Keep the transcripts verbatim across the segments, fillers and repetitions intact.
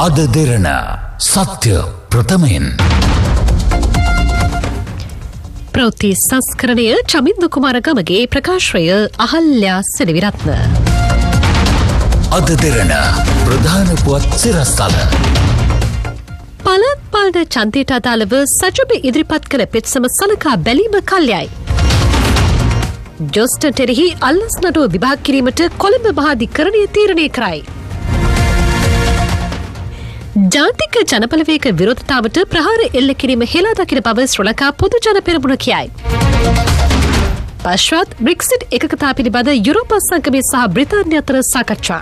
අද දෙරණ සත්‍ය ප්‍රථමයෙන් ප්‍රවෘත්ති සංස්කරණය චමින්ද කුමාරගමගේ ප්‍රකාශය අහල්‍යා සෙනවිරත්න. අද දෙරණ ප්‍රධාන පුවත් සිරස්තල. පළාත් පාලන ඡන්දයට අදාළව සජුබ ඉදිරිපත් කළ පෙත්සම සලකා බැලීම කල්යයි. ජොස්ටන් ටෙරෙහි අල්ලස් නඩුව විභාග කිරීමට කොළඹ මහාධිකරණය තීරණය කරයි. ජාතික ජනබලවේග විරෝධතාවට ප්‍රහාර එල්ල කිරීම හෙලා දකින බව ශ්‍රී ලංකා පොදු ජන පෙරමුණ කියයි. පශ්චාත් බ්‍රෙක්සිට් එකකතා පිළිබඳ යුරෝපා සංගමය සහ බ්‍රිතාන්‍ය අතර සාකච්ඡා.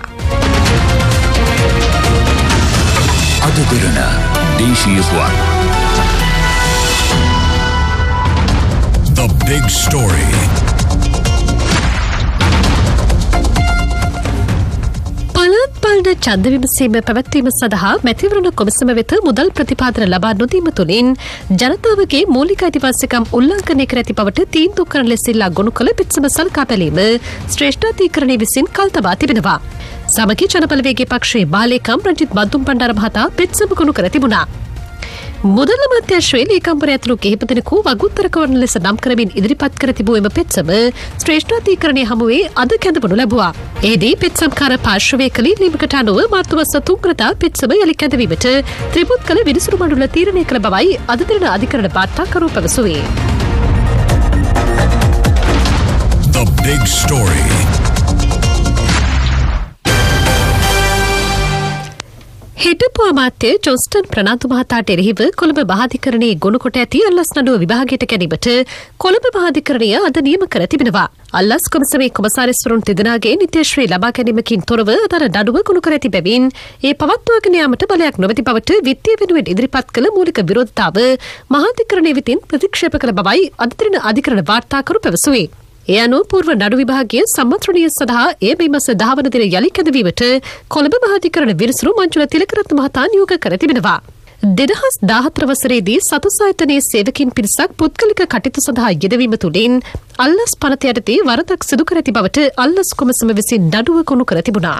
අද දෙරණ දේශීය පුවත්. The big story. පළාත් පාලන ඡන්ද විමසීම පැවැත්වීම සඳහා මැතිවරණ කොමිසම වෙත මුදල් ප්‍රතිපාදන ලබා නොදීම තුළින් ජනතාවගේ මූලික අයිතිවාසිකම් උල්ලංඝනය කර ඇති බවට තීන්දුව කරන ලෙස ඉල්ලා ගොනු කළ පෙත්සම සලකා බැලීම ශ්‍රේෂ්ඨාධිකරණය විසින් කල්තබා තිබෙනවා. සමගි ජනබලවේගයේ පක්ෂයේ බාලේකම් රංජිත් බන්දුම් බණ්ඩාර මහතා පෙත්සම ගොනු කර තිබුණා. මුදල් අමාත්‍යාංශයේ ලේකම්වරයා ඇතුළු කිහිප දෙනෙකු වගුත්තර කවරණ ලෙස නම් කරමින් ඉදිරිපත් කර තිබූ එම පෙත්සම ශ්‍රේෂ්ඨාධිකරණය හමුවේ අද කැඳවනු ලැබුවා. එහිදී පෙත්සම්කාර පාර්ශවයේ කළ ඉල්ලීමකට අනුව මාර්තු මාස තුන්වනදා පෙත්සම යළි කැඳවීමට ත්‍රිපුත් කළ විනිසුරු මණ්ඩල තීරණය කළ බවයි අද දින අධිකරණ වාර්තාකරු පැවසුවේ. The big story. හිටපු අමාත්‍ය ජොස්ටන් ප්‍රනාන්දු මහතාට එරෙහිව කොළඹ මහාධිකරණයේ ගොනු කොට ඇති අල්ලස් නඩුව විභාගයට ගැනීමට කොළඹ මහාධිකරණය අද නියම කර තිබෙනවා. අල්ලස් කොමසමේ කොමසාරිස්වරුන් තිදෙනාගේ නිත්‍යශ්‍රී ලබා ගැනීමකින් තොරව අතර නඩුව ගොනු කර ඇති බැවින් ඒ පවත්වාගෙන යාමට බලයක් නොමැති බවට විත්තිය වෙනුවෙන් ඉදිරිපත් කළ මූලික විරෝධතාව මහාධිකරණය වෙතින් ප්‍රතික්ෂේප කළ බවයි අද දින අධිකරණ වාර්තාකරු පැවසුවේ. ඒ අනුව පූර්ව නඩු විභාගය සම්මන්ත්‍රණය සඳහා එය මේ මාස දහ වන දින යළි කැඳවීමට කොළඹ මහාධිකරණ විනිසුරු මංජුල තිලකරත්න මහතා නියෝග කර තිබෙනවා. දෙදහස් දාහතර වසරේදී සතුස් ආයතනයේ සේවකින් පිරිසක් පුද්ගලික කටයුතු සඳහා යෙදවීම තුළින් අල්ලස් පනත යටතේ වරදක් සිදු කර ඇති බවට අල්ලස් කොමසම විසින් නඩුව ගොනු කර තිබුණා.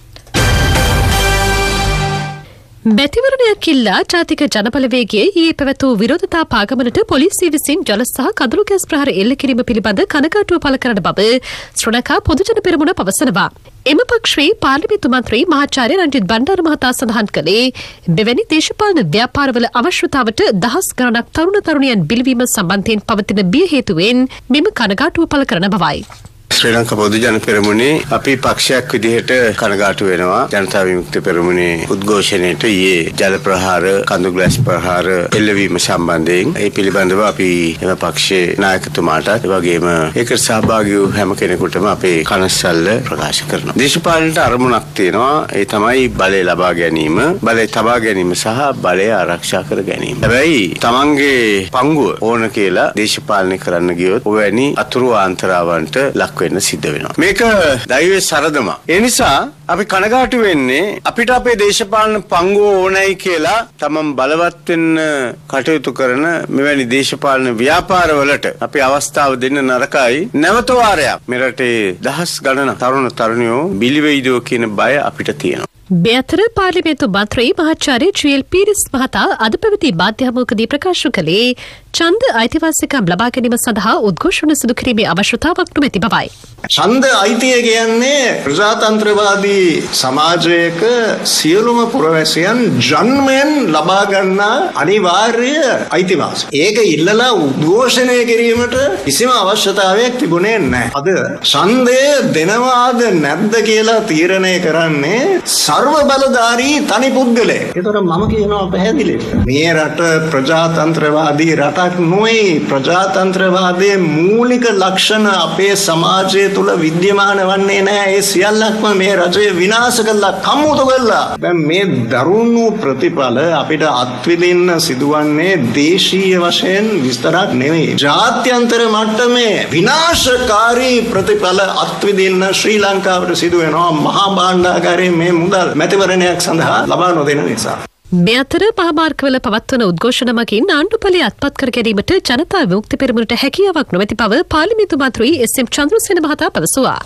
මැතිවරණයක් ඉල්ලා ජාතික ජනබලවේගයේ ඊයේ පැවැත් වූ විරෝධතා පාගමනට පොලිසිය විසින් ජල සහ කඳුළු ගෑස් ප්‍රහාර එල්ල කිරීම පිළිබඳ කනගාටුව පළ කරන බව ශ්‍රී ලංකා පොදු ජන පෙරමුණ පවසනවා. එම පක්ෂයේ පාර්ලිමේන්තු මන්ත්‍රී මහාචාර්ය රංජිත් බණ්ඩාර මහතා සඳහන් කළේ මෙවැනි දේශපාලන ව්‍යාපාරවල අවශ්‍යතාවට දහස් ගණනක් තරුණ තරුණියන් බිලිවීම සම්බන්ධයෙන් පවතින බිය හේතුවෙන් මෙම කනගාටුව පළ කරන බවයි. ශ්‍රී ලංකා පොදු ජන පෙරමුණේ අපි පක්ෂයක් විදිහට කනගාටු වෙනවා ජනතා විමුක්ති පෙරමුණේ උද්ඝෝෂණයට ඊයේ ජල ප්‍රහාර කඳු ග්ලාස් ප්‍රහාර එල්ලවීම සම්බන්ධයෙන් ඒ පිළිබඳව අපි එම පක්ෂයේ නායකතුමාටත් ඒ වගේම ඒකට සහභාගී වූ හැම කෙනෙකුටම අපේ කනස්සල්ල ප්‍රකාශ කරනවා. දේශපාලනට අරමුණක් තියෙනවා ඒ තමයි බලය ලබා ගැනීම බලය තබා ගැනීම සහ බලය ආරක්ෂා කර ගැනීම. හැබැයි තමන්ගේ පංගුව ඕන කියලා දේශපාලනය කරන්න ගියොත් ඔවැනි අතුරු ආන්තරාවන්ට ලක් වෙන්න සිද්ධ වෙනවා. මේක දෛවයේ සරදම. ඒ නිසා අපි කනගාටු වෙන්නේ අපිට අපේ දේශපාලන පංගුව ඕනයි කියලා තමන් බලවත් වෙන්න කටයුතු කරන මෙවැනි දේශපාලන ව්‍යාපාරවලට අපි අවස්ථාව දෙන්න නරකයි. නැවත වාරයක් මෙරටේ දහස් ගණන තරුණ තරුණියෝ බිලි වෙයිදෝ කියන බය අපිට තියෙනවා. මේ අතර පාර්ලිමේන්තු මන්ත්‍රී මහාචාර්ය ජී.එල්. පීරිස් මහතා අද පැවති මාධ්‍යහමුවකදී ප්‍රකාශ කළේ ඡන්ද අයිතිවාසිකම් ලබා ගැනීම සඳහා උද්ඝෝෂණ සිදු කිරීමේ අවශ්‍යතාවක් නොමැති බවයි. ඡන්ද අයිතිය කියන්නේ ප්‍රජාතන්ත්‍රවාදී සමාජයක සියලුම පුරවැසියන් ජන්මයෙන් ලබා ගන්නා අනිවාර්ය අයිතිවාසිකම්. ඒක ඉල්ලලා උද්ඝෝෂණය කිරීමට කිසිම අවශ්‍යතාවයක් තිබුණේ නැහැ. අද ඡන්දය දෙනවාද නැද්ද කියලා තීරණය කරන්නේ සර්ව බලධාරී තනි පුද්ගලයෙක්. ඒතර මම කියනවා පැහැදිලිව මේ රට ප්‍රජාතන්ත්‍රවාදී රටක් නොවේ. ප්‍රජාතන්ත්‍රවාදයේ මූලික ලක්ෂණ අපේ සමාජයේ තුල විද්‍යමාන වන්නේ නැහැ. ඒ සියල්ලක්ම මේ රජය විනාශ කළා, කම්මුතු කළා. දැන් මේ දරුණු ප්‍රතිඵල අපිට අත්විඳින්න සිදුවන්නේ දේශීය වශයෙන් විස්තරක් නෙවෙයි. ජාත්‍යන්තර මට්ටමේ විනාශකාරී ප්‍රතිඵල අත්විඳින්න ශ්‍රී ලංකාවට සිදු වෙනවා මහා භාණ්ඩාගාරයේ මේ මුදල් මැතිවරණයක් සඳහා ලබා නොදෙන නිසා. මේ අතර පහමාර්ගවල පවත්වන උද්ඝෝෂණ මගින් ආණ්ඩුපලය අත්පත් කර ගැනීමට ජනතා විමුක්ති පෙරමුණට හැකියාවක් නොමැති බව පාර්ලිමේන්තු මන්ත්‍රී එස්.එම්. චන්ද්‍රසේන මහතා පැවසුවා.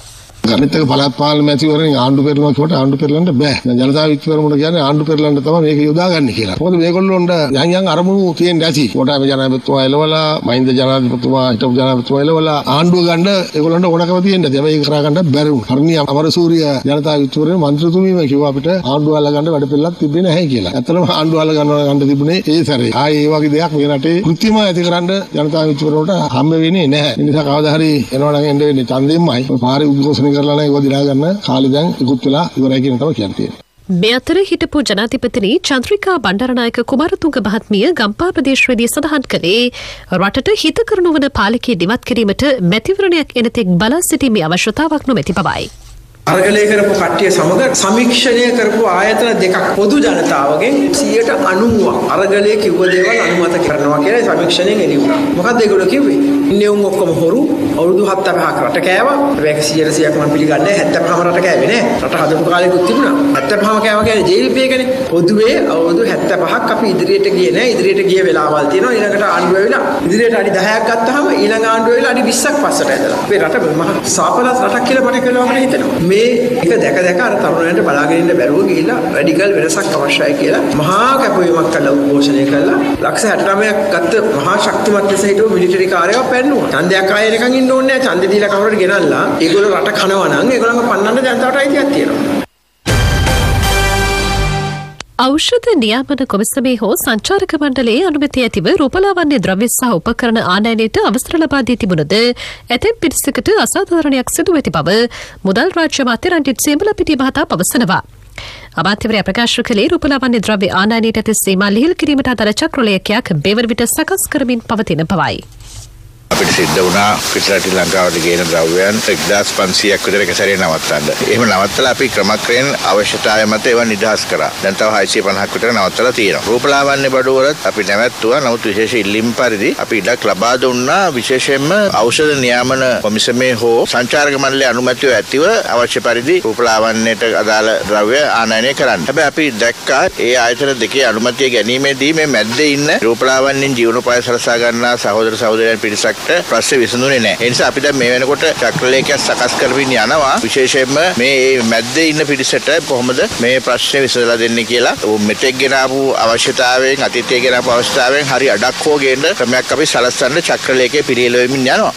අනිත් එක පළාත් පාලන මැතිවරණය ආණ්ඩු පෙරළුමක් කොට ආණ්ඩු පෙරලන්න බෑ. ජනතා විමුක්ති පෙරමුණ කියන්නේ ආණ්ඩු පෙරලන්න තමයි මේක යොදාගන්නේ කියලා. මොකද මේගොල්ලොන්ට යම් යම් අරමුණු තියෙන්න ඇති. කොටාම ජනාධිපතිතුමා එළවලා මහින්ද ජනාධිපතිතුමා හිටපු ජනාධිපතිතුමා එළවලා ආණ්ඩුව ගන්න ඒගොල්ලන්ට ඕනකම තියෙන්න ඇති. හැබැයි ඒක කරා ගන්න බැරි වුණා. හර්ණිය අමරසූරිය ජනතා විමුක්ති පෙරමුණේ මන්ත්‍රීතුමීම කිව්වා අපිට ආණ්ඩුව අල්ල ගන්න වැඩ පිළිලක් තිබෙන්නේ නැහැ කියලා. ඇත්තටම ආණ්ඩුව අල්ල ගන්න ගන්න තිබුණේ ඒ සැරේ. ආයේ ඒ වගේ දෙයක් මේ රටේ කෘත්‍රිම ඇති කරන්න ජනතා විමුක්ති පෙරමුණට හම්බ වෙන්නේ නැහැ. ඒ නිසා කවදා හරි එනවා නම් එන්න වෙන්නේ ඡන්දෙන්මයි. ඔය පාරේ උද්ඝෝෂණය කරලා නැහැ ඒව දිනා ගන්න කාලේ දැන් ඉක්ුත් වෙලා ඉවරයි කියන තමයි කියන්නේ. මේ අතර හිටපු ජනාධිපතිනි චන්ද්‍රිකා බණ්ඩාරනායක කුමාරතුංග මහත්මිය ගම්පා ප්‍රදේශයේදී සඳහන් කළේ රටට හිතකරනු වන පාලකයේ දිවත් කිරීමට මැතිවරණයක් එනතෙක් බලා සිටීමේ අවශ්‍යතාවක් නොමැති බවයි. අරගලය කරපු කට්ටිය සමග සමීක්ෂණය කරපු ආයතන දෙකක් පොදු ජනතාවගෙන් සියයට අනූවක් අරගලයේ කිව්ව දේවල් අනුමත කරනවා කියලා සමීක්ෂණයෙන් එළි වුණා. මොකක්ද ඒගොල්ලෝ කිව්වේ? ඉන්නේ උන් ඔක්කොම හොරු අවුරුදු හතපහක් රට කෑවා. ඒක සියයට සියයක් මම පිළිගන්නේ හතපහම රට කෑවේ නෑ. රට හදපු කාලෙකුත් තිබුණා. හතපහම කෑවා කියන්නේ ජේල් පේකනේ. පොදුවේ අවුරුදු හතපහක් අපි ඉදිරියට ගියේ නෑ. ඉදිරියට ගිය වෙලාවල් තියෙනවා. ඊළඟට ආණ්ඩුව වෙලා ඉදිරියට අඩි දහයක් ගත්තාම ඊළඟ ආණ්ඩුව වෙලා අඩි විස්සක් පස්සට ඇදලා. අපේ රට මහ සාපලත් රටක් කියලා මට කියලා අපිට හිතෙනවා. මේ එක දැක දැක අර තරුණයන්ට බලාගෙන ඉන්න බැරුව ගිහිල්ලා රැඩිකල් වෙනසක් අවශ්‍යයි කියලා මහා කැපවීමක් කළා උද්ඝෝෂණය කළා. ලක්ෂ හැට නවයක් ගත්ත මහා ශක්තිමත් ලෙස හිටපු මිලිටරි කාර්යව පෙන්නුවා. ඡන්දයක් ආයෙ නිකන් ඉන්න ඕනේ නැහැ. ඡන්දෙ දීලා කවුරුහරි ගෙනල්ලා ඒගොල්ලෝ රට කනවා නම් ඒගොල්ලන්ව පන්නන්න ජනතාවට අයිතියක් තියෙනවා. ඖෂධ නියාමන කොමිසමේ හෝ සංචාරක මණ්ඩලයේ අනුමැතිය ඇතිව රූපලාවන්‍ය ද්‍රව්‍ය සහ උපකරණ ආනයනයට අවසර ලබා දී තිබුණද ඇතැම් පිරිසකට අසාධාරණයක් සිදු වෙති බව මුදල් රාජ්‍ය අමාත්‍ය රංජිත් සියඹලපිටිය මහතා පවසනවා. අමාත්‍යවරයා ප්‍රකාශ කළේ රූපලාවන්‍ය ද්‍රව්‍ය ආනයනයට ඇති සීමා ලිහිල් කිරීමට අදාළ චක්‍රලේඛයක් බේවර විට සකස් කරමින් පවතින බවයි. අපිට සිද්ධ වුණා පිටරට ලංකාවට ගේන ද්‍රව්‍යයන් එක්දාස් පන්සීයක් විතර එක සැරේ නවත්තන්න. එහෙම නවත්තලා අපි ක්‍රමක්‍රයෙන් අවශ්‍යතාවය මත ඒවා නිදහස් කරා. දැන් තව හයසිය පනහක් විතර නවත්තලා තියෙනවා. රූපලාවන්‍ය බඩුවලත් අපි නැවැත්තුවා. නමුත් විශේෂ ඉල්ලීම් පරිදි අපි ඉඩක් ලබා දුන්නා විශේෂයෙන්ම ඖෂධ නියාමන කොමිසමේ හෝ සංචාරක මණ්ඩලයේ අනුමැතිය ඇතිව අවශ්‍ය පරිදි රූපලාවන්‍යයට අදාළ ද්‍රව්‍ය ආනයනය කරන්න. හැබැයි අපි දැක්කා ඒ ආයතන දෙකේ අනුමැතිය ගැනීමේදී මේ මැද්දේ ඉන්න රූපලාවන්‍යයෙන් ජීවනෝපාය සලසා ගන්නා සහෝදර සහෝදරයන් පිරිසක් ප්‍රශ්නේ විසඳුනේ නැහැ. ඒ නිසා අපි දැන් මේ වෙනකොට චක්‍රලේඛයක් සකස් කරමින් යනවා. විශේෂයෙන්ම මේ මැද්දේ ඉන්න පිරිසට කොහොමද මේ ප්‍රශ්නේ විසඳලා දෙන්නේ කියලා. මෙතෙක් ගෙන ආපු අවශ්‍යතාවයෙන් අතීතයේ ගෙන ආපු අවශ්‍යතාවයෙන් හරි අඩක් හෝ ගේන්න ක්‍රමයක් අපි සලස්වන්න චක්‍රලේඛයේ පිළියෙලවෙමින් යනවා.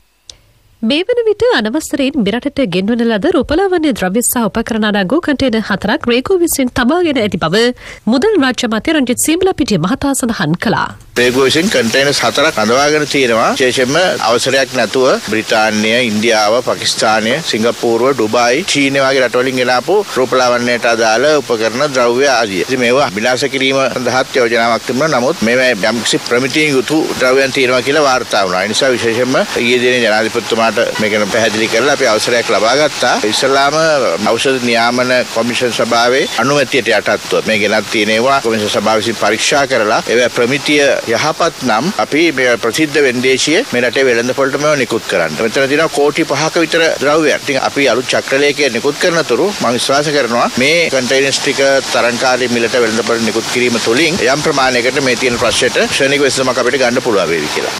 මේ වන විට අනවසරයෙන් මෙරටට ගෙන්වන ලද රූපලාවන්‍ය ද්‍රව්‍ය සහ උපකරණ අඩංගු කන්ටේනර් හතරක් රේගෝ විසින් තබාගෙන ඇති බව මුදල් රාජ්‍ය අමාත්‍ය රංජිත් සියඹලපිටිය මහතා සඳහන් කළා. රේගෝ විසින් කන්ටේනර්ස් හතරක් අඳවාගෙන තියෙනවා. විශේෂයෙන්ම අවසරයක් නැතුව බ්‍රිතාන්‍ය, ඉන්දියාව, පාකිස්තානය, සිංගප්පූරුව, ඩුබායි, චීනය වගේ රටවලින් ගෙන ආපු රූපලාවන්‍යයට අදාළ උපකරණ ද්‍රව්‍ය ආදිය. ඉතින් මේවා විනාශ කිරීම සඳහාත් යෝජනාවක් තිබුණා. නමුත් මේ යම්කිසි ප්‍රමිතියෙන් යුතු ද්‍රව්‍යයන් තියෙනවා කියලා වාර්තා වුණා. ඒ නිසා විශේෂයෙන්ම ඊයේ දිනේ ජනාධිපතිතුමා මේක පැහැදිලි කරලා අපි අවසරයක් ලබා ගත්තා. ඉස්ලාම ඖෂධ නියාමන කොමිෂන් සභාවේ අනුමැතියට යටත්ව මේ ගෙනත් තියෙන ඒවා කොමිෂන් සභාව විසින් පරීක්ෂා කරලා ඒවා ප්‍රමිතිය යහපත් නම් අපි මේ ප්‍රසිද්ධ වෙන්දේශීය මේ රටේ වෙළඳපොළට මේව නිකුත් කරන්න. මෙතන තියෙනවා කෝටි පහක විතර ද්‍රව්‍යයක්. ඉතින් අපි අලුත් චක්‍රලේඛය නිකුත් කරනතුරු මම විශ්වාස කරනවා මේ කන්ටේනර්ස් ටික තරංකාරී මිලට වෙළඳපොළට නිකුත් කිරීම තුළින් යම් ප්‍රමාණයකට මේ තියෙන ප්‍රශ්නෙට ක්ෂණික විසඳුමක් අපිට ගන්න පුළුවන් වේවි කියලා.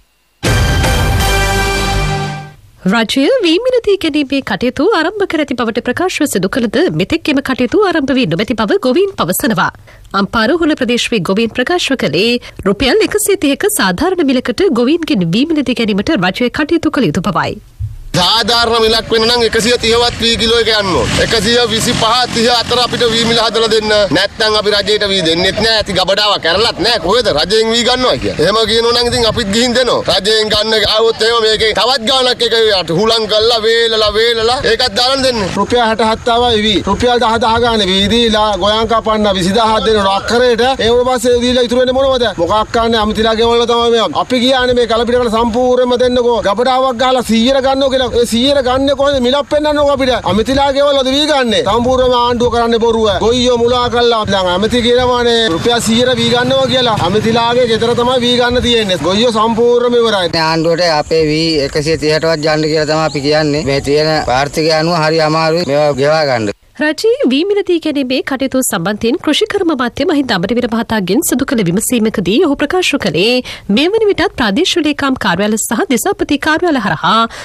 රජය වීමිලදී ගැනීමේ කටයුතු ආරම්භ කර ඇති බවට ප්‍රකාශව සිදු කළද මෙතෙක් එම කටයුතු ආරම්භ වී නොමැති බව ගොවීන් පවසනවා. අම්පාර හොල ප්‍රදේශයේ ගොවීන් ප්‍රකාශ කළේ රුපියල් එකසිය තිහක සාධාරණ මිලකට ගොවීන්ගෙන් වීමිලදී ගැනීමට රජය කටයුතු කළ යුතු බවයි. සාධාරණ මිලක් වෙන නම් එකසිය තිහවත් වී කිලෝ එක යන්න ඕන. එකසිය විසිපහ තිහ අතර අපිට වී මිල හදලා දෙන්න. නැත්නම් අපි රජයට වී දෙන්නෙත් නෑ. ඇති ගබඩාවක් කරලත් නෑ. කොහෙද රජයෙන් වී ගන්නවා කියන්නේ. එහෙම කියනෝ නම් ඉතින් අපිත් ගිහින් දෙනවා. රජයෙන් ගන්න ආවොත් එහෙම මේකේ තවත් ගාණක් එක හුලං කරලා වේලලා වේලලා ඒකත් දාලා දෙන්න. රුපියල් හැට හත් ආවයි වී. රුපියල් දහ දහ ගානේ වී දීලා ගෝයන් කපන්න විසිදහක් දෙනවා අක්කරේට. ඒ වුණ පස්සේ දීලා ඉතුරු වෙන්නේ මොනවද? මොකක් කන්නේ අමිතිලාගේ වල තමයි මේ. අපි කියන්නේ මේ කලපිටකට සම්පූර්ණයෙන්ම දෙන්නකෝ. ගබඩාවක් ගහලා සීයට ගන්නෝ කියලා. ඒ සීයට ගන්න කොහොමද මිලක් පෙන්නන්නෝ අපිට අමිතිලා ගෙවලද වී ගන්නේ සම්පූර්ණම ආණ්ඩුව කරන්නේ බොරුව ගොයියෝ මුලා කළා දැන් අමිති කියනවානේ රුපියල් සීයට වී ගන්නවා කියලා අමිතිලාගේ ගෙදර තමයි වී ගන්න තියෙන්නේ ගොයියෝ සම්පූර්ණම ඉවරයි ආණ්ඩුවට අපේ වී එකසිය තිහටවත් යන්න කියලා තමයි අපි කියන්නේ මේ තියෙන ආර්ථිකය අනුව හරි අමාරුයි මේවා ගෙවා ගන්න. රජයේ වීමිලදී ගැනීමේ කටයුතු සම්බන්ධයෙන් කෘෂිකර්ම අමාත්‍ය මහින්ද අමරවීර මහතාගෙන් සිදු කළ විමසීමකදී ඔහු ප්‍රකාශ කළේ මේ වන විටත් ප්‍රාදේශීය ලේකම් කාර්යාලය සහ දෙසාපති කාර්යාලය හරහා වීමිල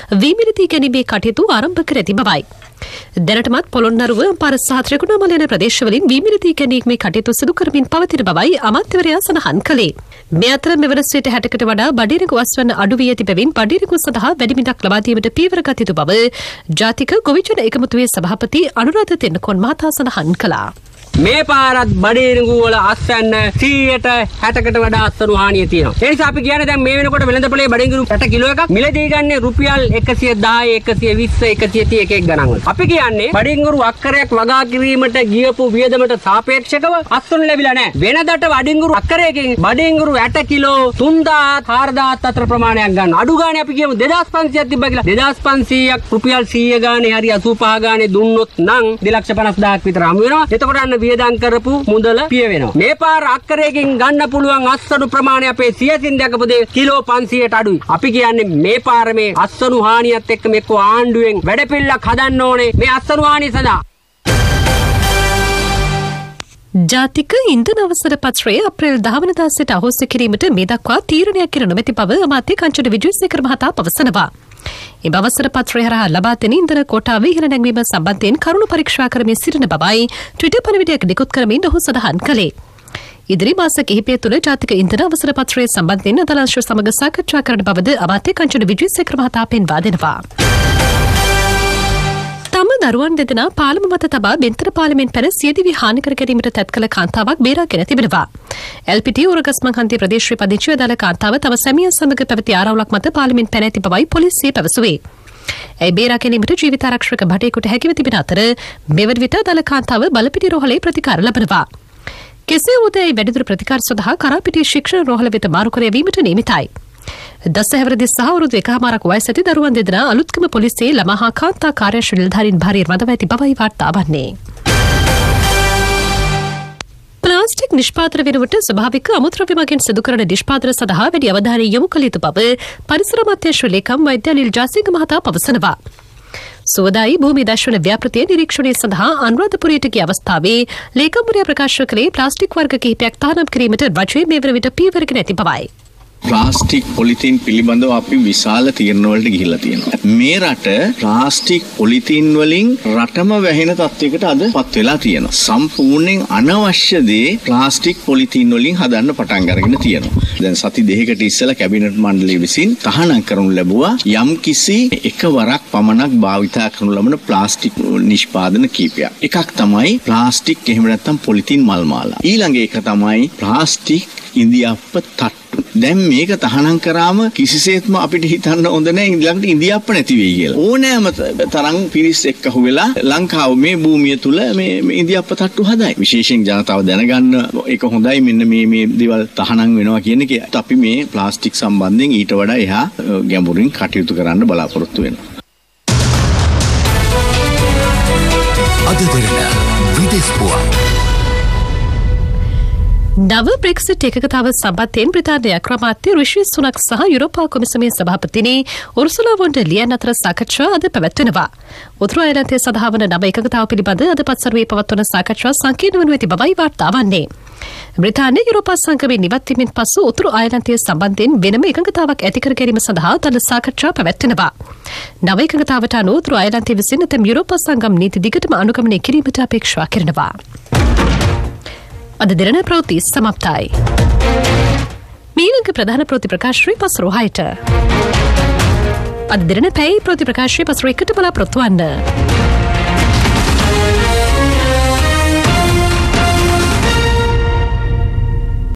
වීමිලිතී ගැනීමේ කටයුතු ආරම්භ කර ඇති බවයි. දැනටමත් පොළොන්නරුව අම්පාර සහ ත්‍රිකුණාමලය යන ප්‍රදේශවලින් වීමිලිතී ගැනීමේ කටයුතු සිදු කරමින් පවතින බවයි අමාත්‍යවරයා සඳහන් කළේ. මේ අතර මෙවර සිට හැටකට වඩා බඩිරකු අස්වැන්න අඩු වී ඇති බැවින් බඩිරකු සඳහා වැඩිමිටක් ලබා දීමට පියවර ගත යුතු බව ජාතික ගොවිජන එකමුතුවේ සභාපති අනුරාධ තෙන්නකෝන් මහතා සඳහන් කළා. මේ පාරත් බඩේරිඟු වල අස්වැන්න සීයට හැටකට වඩා අස්වැන්නු හානිය තියෙනවා. ඒ නිසා අපි කියන්නේ දැන් මේ වෙනකොට වෙළඳපොලේ බඩේරිඟු හැට කිලෝ එකක් මිලදී ගන්නේ රුපියල් එකසිය දහය එකසිය විස්ස එකසිය තිහ එක එක ගණන් වල. අපි කියන්නේ බඩේරිඟු අක්කරයක් වගා කිරීමට ගියපු වියදමට සාපේක්ෂව අස්වැන්නු ලැබිලා නැහැ. වෙනදට බඩේරිඟු අක්කරයකින් බඩේරිඟු හැට කිලෝ තුන්දාස් හාරදාස් අතර ප්‍රමාණයක් ගන්න. අඩු ගානේ අපි කියමු දෙදාස් පන්සියයක් තිබ්බා කියලා. දෙදාස් පන්සීයක් රුපියල් සීය ගානේ හරි අසූ පහ ගානේ දුන්නොත් නම් දෙලක්ෂ පනස් දහයක් විතර හමු වෙනවා. එතකොට අන්න වියදම් කරපු මුදල පිය වෙනවා. මේ පාර අක්කරයකින් ගන්න පුළුවන් අස්වැන්නු ප්‍රමාණය අපේ සියසින් දැකපු දේ කිලෝ පන්සීයට අඩුයි. අපි කියන්නේ මේ පාර මේ අස්වැන්නු හානියත් එක්ක මේක ආණ්ඩුවෙන් වැඩපිළිවෙලක් හදන්න ඕනේ මේ අස්වැන්නු හානිය සඳහා. ජාතික ඉන්ධන අවසර පත්‍රය අප්‍රේල් දහ වෙනිදා සිට අහෝසි කිරීමට මේ දක්වා තීරණයක් කර නොමැති බව අමාත්‍ය කංචන විජේසේකර මහතා පවසනවා. ඒ අවසර පත්‍රය හරහා ලබා දෙන ඉන්ධන කෝටාව ඉහළ නැංවීම සම්බන්ධයෙන් කරුණු පරීක්ෂා කරමින් සිටින බවයි ට්විටර් පණිවිඩයක් නිකුත් කරමින් ඔහු සඳහන් කළේ. ඉදිරි මාස කිහිපය තුළ ජාතික ඉන්ධන අවසර පත්‍රය සම්බන්ධයෙන් අදාළ අංශ සමග සාකච්ඡා කරන බවද අමාත්‍ය කංචන විජේසේකර මහතා පෙන්වා දෙනවා. තම දරුවන් දෙදෙනා පාලම මත තබා බෙන්තර පාලමෙන් පැන සියදිවි හානි කර ගැනීමට තැත් කළ කාන්තාවක් බේරාගෙන තිබෙනවා. එල්පීටී උරගස්මන් හන්දිය ප්‍රදේශයේ පදිංචි අදාළ කාන්තාව තම සැමියන් සමග පැවති ආරවුලක් මත පාලමෙන් පැන ඇති බවයි පොලිසිය පැවසුවේ. ඇයි බේරා ගැනීමට ජීවිතාරක්ෂක භටයෙකුට හැකිව තිබෙන අතර මෙවර විට අදාළ කාන්තාව බලපිටි රෝහලේ ප්‍රතිකාර ලබනවා. කෙසේ වුවද ඇයි වැඩිදුර ප්‍රතිකාර සඳහා කරාපිටිය ශික්ෂණ රෝහල වෙත මාරු කර යැවීමට නියමිතයි. දසහැවරදි සහ අවුරුදු එකහමාරක් වයස ඇති දරුවන් දෙදෙනා අලුත්කම පොලිසියේ ළමා හා කාන්තා කාර්යාංශ නිලධාරීන් භාරයෙන් රඳවා ඇති බවයි වාර්තා වන්නේ. ප්ලාස්ටික් නිෂ්පාදන වෙනුවට ස්වභාවික අමුද්‍රව්‍ය මගින් සිදු කරන නිෂ්පාදන සඳහා වැඩි අවධානය යොමු කළ යුතු බව පරිසර අමාත්‍යාංශ ලේකම් වෛද්‍ය අනිල් ජාසිංහ මහතා පවසනවා. සුවදායි භූමි දර්ශන ව්‍යාපෘතිය නිරීක්ෂණය සඳහා අනුරාධපුරයට ගිය අවස්ථාවේ ලේකම්වරයා ප්‍රකාශ කළේ ප්ලාස්ටික් වර්ග කිහිපයක් තහනම් කිරීමට රජයේ මේ වන විට පියවරගෙන ඇති බවයි. ප්ලාස්ටික් පොලිතීන් පිළිබඳව අපි විශාල තීරණ වලට ගිහිල්ලා තියෙනවා. මේ රට ප්ලාස්ටික් පොලිතීන් වලින් රටම වැහෙන තත්යකට අද පත් වෙලා තියෙනවා. සම්පූර්ණයෙන් අනවශ්‍ය දේ ප්ලාස්ටික් පොලිතීන් වලින් හදන්න පටන් අරගෙන තියෙනවා. දැන් සති දෙකකට ඉස්සෙල්ලා කැබිනට් මණ්ඩලය විසින් තහනම් කරනු ලැබුවා යම් කිසි එකවරක් පමණක් භාවිතා කරනු ලබන ප්ලාස්ටික් නිෂ්පාදන කීපයක්. එකක් තමයි ප්ලාස්ටික් එහෙම නැත්නම් පොලිතීන් මල් මාලා. ඊළඟ එක තමයි ප්ලාස්ටික් ඉන්දියාප්ප තට්ටු. දැන් මේක තහනම් කරාම කිසිසේත්ම අපිට හිතන්න හොඳ නැහැ ඊළඟට ඉන්දියාප්ප නැති වෙයි කියලා. ඕනෑම තරම් පිරිස් එක්ක වෙලා ලංකාව මේ භූමිය තුල මේ ඉන්දියාප්ප තට්ටු හදයි. විශේෂයෙන් ජනතාව දැනගන්න ඒක හොඳයි මෙන්න මේ මේ දේවල් තහනම් වෙනවා කියන එක. අපි මේ ප්ලාස්ටික් සම්බන්ධයෙන් ඊට වඩා එහා ගැඹුරින් කටයුතු කරන්න බලාපොරොත්තු වෙනවා. අද දින විදේශ පුවත් නව බ්‍රෙක්සිට් එකකතාව සම්බන්ධයෙන් බ්‍රිතාන්‍ය අග්‍රාමාත්‍ය රිෂි සුනක් සහ යුරෝපා කොමිසමේ සභාපතිනි උර්සුලා වොන් ඩර් ලියන් අතර සාකච්ඡා අද පැවැත්වෙනවා. උතුරු අයර්ලන්තයේ සඳහා වන නව එකකතාව පිළිබඳ අද පත්සරුවේ පවත්වන සාකච්ඡා සංකීර්ණ වනු ඇති බවයි වාර්තා වන්නේ. බ්‍රිතාන්‍ය යුරෝපා සංගමයෙන් ඉවත් වීමෙන් පසු උතුරු අයර්ලන්තයේ සම්බන්ධයෙන් වෙනම එකකතාවක් ඇති කර ගැනීම සඳහා තද සාකච්ඡා පැවැත්වෙනවා. නව එකකතාවට අනුව උතුරු අයර්ලන්තය විසින් ඇතැම් යුරෝපා සංගම් නීති දිගටම අනුගමනය කිරීමට අපේක්ෂා කරනවා. අද දින ප්‍රවෘත්ති සමාප්තයි. මීළඟ ප්‍රධාන ප්‍රවෘත්ති ප්‍රකාශනයේ පසුරු හයට. අද දින පැය ප්‍රවෘත්ති ප්‍රකාශනයේ පසුරු එකට බලාපොරොත්තු වන්න.